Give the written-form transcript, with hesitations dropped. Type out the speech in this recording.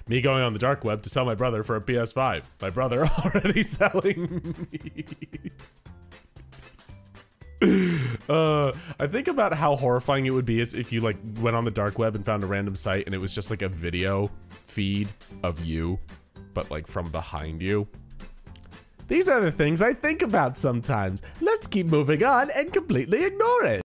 Me going on the dark web to sell my brother for a PS5. My brother already selling me. I think about how horrifying it would be if you like went on the dark web and found a random site and it was just like a video feed of you, but like from behind you. These are the things I think about sometimes. Let's keep moving on and completely ignore it.